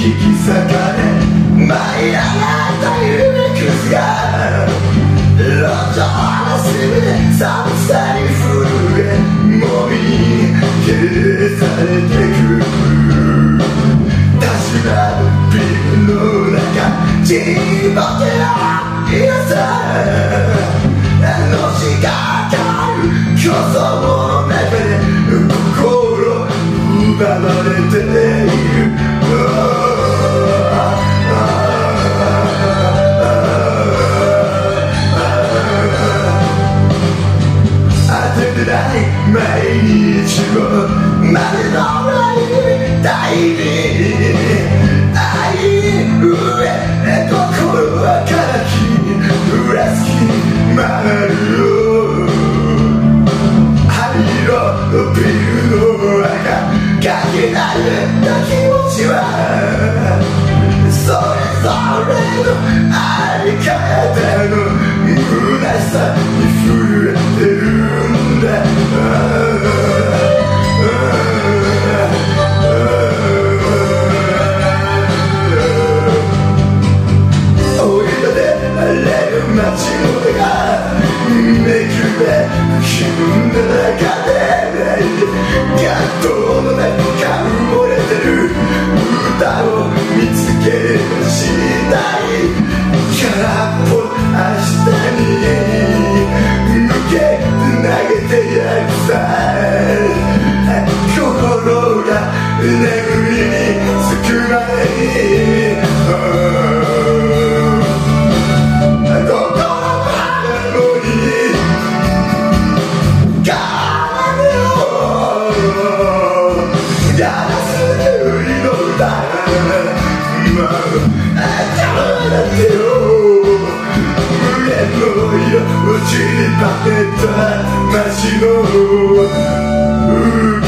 引き裂かれ舞い上がった夢くずが路上の隅で寒さに震えもみ消されてく立ち並ぶビルの中沈黙の嫌さのしかかる競争の中で心奪われている当ててない毎日をまでのない大に愛上心はからき裏つき回るよ灰色のビルの中かけない気持ちはそれぞれのあり方の虚しさに震えてるんだ追い立てられる街の手がめくれ気分の中でガットの中埋もれてる歌を見つけ出したい空っぽ明日に向け投げてやるさ心が眠りにつく前に散りばめた街の風景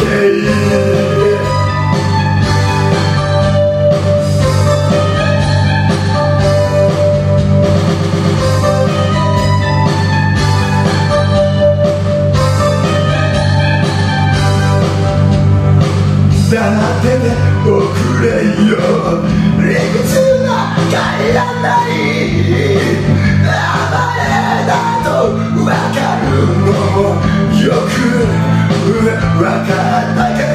だってね遅れよ理屈が帰らない暴れだと分かるのよく分かったから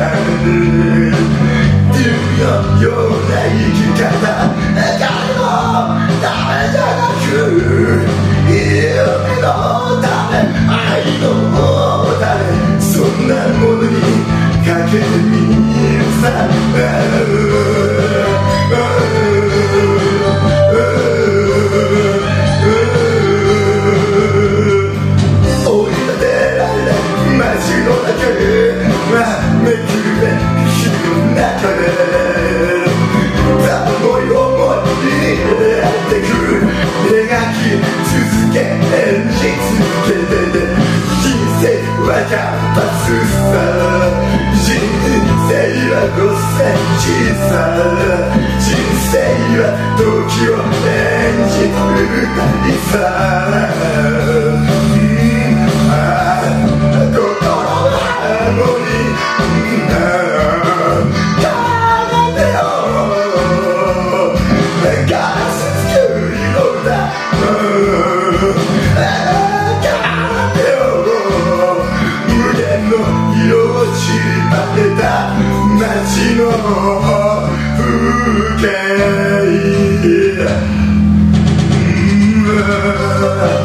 竜のような生き方誰のためじゃなく夢のため愛のためそんなものにかけてみるさめくれ火の中で思い思いにやってく描き続け演じ続けて人生はキャンパスさ人生は5センチさ人生は時を演じるなりさ街の風景